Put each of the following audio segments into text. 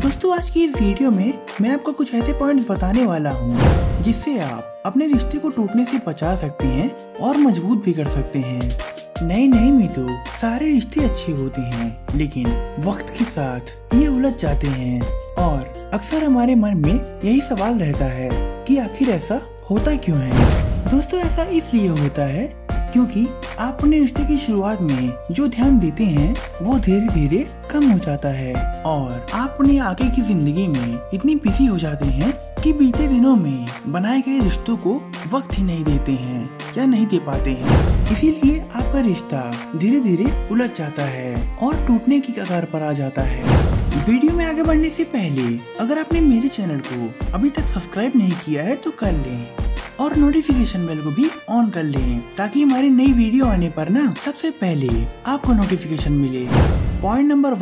दोस्तों आज की इस वीडियो में मैं आपको कुछ ऐसे पॉइंट्स बताने वाला हूँ जिससे आप अपने रिश्ते को टूटने से बचा सकते हैं और मजबूत भी कर सकते हैं। नहीं मित्रों, सारे रिश्ते अच्छे होते हैं लेकिन वक्त के साथ ये उलझ जाते हैं और अक्सर हमारे मन में यही सवाल रहता है कि आखिर ऐसा होता क्यों है। दोस्तों ऐसा इसलिए होता है क्योंकि आप अपने रिश्ते की शुरुआत में जो ध्यान देते हैं वो धीरे धीरे कम हो जाता है और आप अपने आगे की जिंदगी में इतनी बिजी हो जाते हैं कि बीते दिनों में बनाए गए रिश्तों को वक्त ही नहीं देते हैं या नहीं दे पाते हैं। इसीलिए आपका रिश्ता धीरे धीरे उलझ जाता है और टूटने की कगार पर आ जाता है। वीडियो में आगे बढ़ने से पहले अगर आपने मेरे चैनल को अभी तक सब्सक्राइब नहीं किया है तो कर लें और नोटिफिकेशन बेल को भी ऑन कर लें ताकि हमारी नई वीडियो आने पर ना सबसे पहले आपको नोटिफिकेशन मिले। पॉइंट नंबर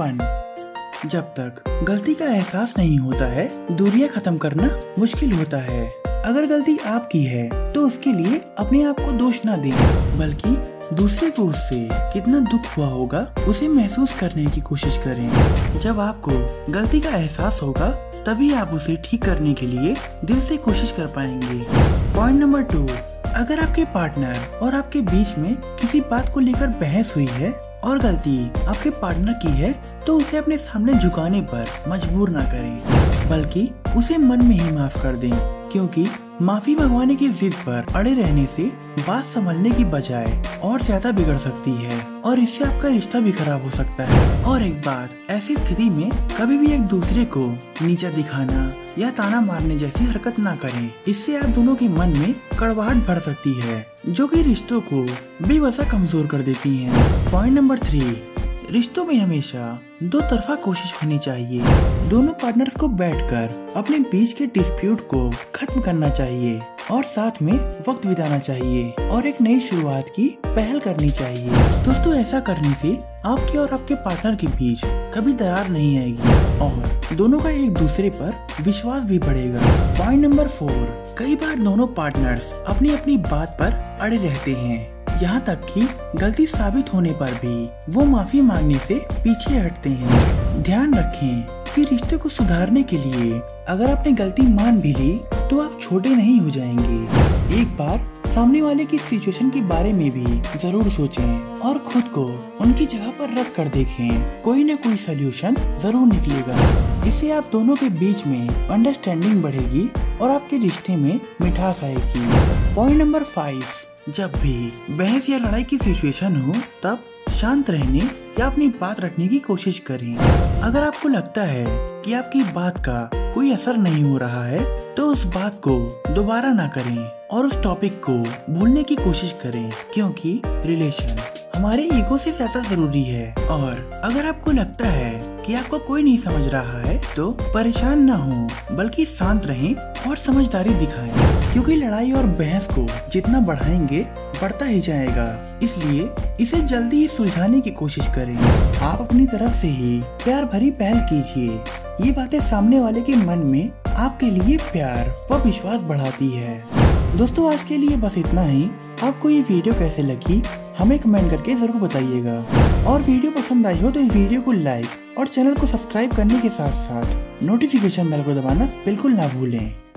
1, जब तक गलती का एहसास नहीं होता है दूरियां खत्म करना मुश्किल होता है। अगर गलती आपकी है तो उसके लिए अपने आप को दोष ना दें बल्कि दूसरे को उससे कितना दुख हुआ होगा उसे महसूस करने की कोशिश करें। जब आपको गलती का एहसास होगा तभी आप उसे ठीक करने के लिए दिल से कोशिश कर पाएंगे। पॉइंट नंबर 2, अगर आपके पार्टनर और आपके बीच में किसी बात को लेकर बहस हुई है और गलती आपके पार्टनर की है तो उसे अपने सामने झुकाने पर मजबूर ना करें बल्कि उसे मन में ही माफ कर दें, क्योंकि माफी मंगवाने की जिद पर अड़े रहने से बात संभलने की बजाय और ज्यादा बिगड़ सकती है और इससे आपका रिश्ता भी खराब हो सकता है। और एक बात, ऐसी स्थिति में कभी भी एक दूसरे को नीचा दिखाना या ताना मारने जैसी हरकत ना करें। इससे आप दोनों के मन में कड़वाहट भर सकती है जो कि रिश्तों को बेवजह कमजोर कर देती है। पॉइंट नंबर 3, रिश्तों में हमेशा दो तरफा कोशिश होनी चाहिए। दोनों पार्टनर्स को बैठकर अपने बीच के डिस्प्यूट को खत्म करना चाहिए और साथ में वक्त बिताना चाहिए और एक नई शुरुआत की पहल करनी चाहिए। दोस्तों ऐसा करने से आपके और आपके पार्टनर के बीच कभी दरार नहीं आएगी और दोनों का एक दूसरे पर विश्वास भी बढ़ेगा। पॉइंट नंबर 4, कई बार दोनों पार्टनर्स अपनी अपनी बात पर अड़े रहते हैं, यहाँ तक कि गलती साबित होने पर भी वो माफी मांगने से पीछे हटते हैं। ध्यान रखें कि रिश्ते को सुधारने के लिए अगर आपने गलती मान भी ली तो आप छोटे नहीं हो जाएंगे। एक बार सामने वाले की सिचुएशन के बारे में भी जरूर सोचें और खुद को उनकी जगह पर रख कर देखें, कोई न कोई सलूशन जरूर निकलेगा। इससे आप दोनों के बीच में अंडरस्टैंडिंग बढ़ेगी और आपके रिश्ते में मिठास आएगी। पॉइंट नंबर 5, जब भी बहस या लड़ाई की सिचुएशन हो तब शांत रहने या अपनी बात रखने की कोशिश करें। अगर आपको लगता है कि आपकी बात का कोई असर नहीं हो रहा है तो उस बात को दोबारा ना करें और उस टॉपिक को भूलने की कोशिश करें, क्योंकि रिलेशन हमारे ईगो से ज्यादा जरूरी है। और अगर आपको लगता है कि आपको कोई नहीं समझ रहा है तो परेशान ना हो बल्कि शांत रहें और समझदारी दिखाएं, क्योंकि लड़ाई और बहस को जितना बढ़ाएंगे बढ़ता ही जाएगा। इसलिए इसे जल्दी ही सुलझाने की कोशिश करें। आप अपनी तरफ से ही प्यार भरी पहल कीजिए। ये बातें सामने वाले के मन में आपके लिए प्यार व विश्वास बढ़ाती है। दोस्तों आज के लिए बस इतना ही। आपको ये वीडियो कैसे लगी हमें कमेंट करके जरूर बताइएगा और वीडियो पसंद आई हो तो इस वीडियो को लाइक और चैनल को सब्सक्राइब करने के साथ साथ नोटिफिकेशन बेल को दबाना बिल्कुल ना भूलें।